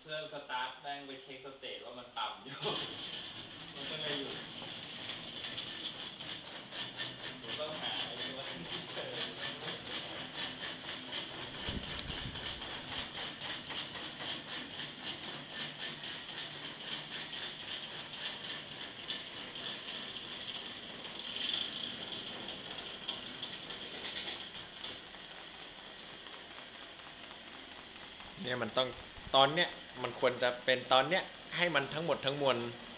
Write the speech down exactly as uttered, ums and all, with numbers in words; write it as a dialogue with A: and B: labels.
A: เริ่มสตาร์ทแม่งไปเช็คสเตตว่ามันต่ำอยู่มันก็เลยหยุดผมต้องหาไอ้ตัวที่เจอ
B: เนี่ยมันต้องตอนเนี้ยมันควรจะเป็นตอนเนี้ยให้มันทั้งหมดทั้งมวล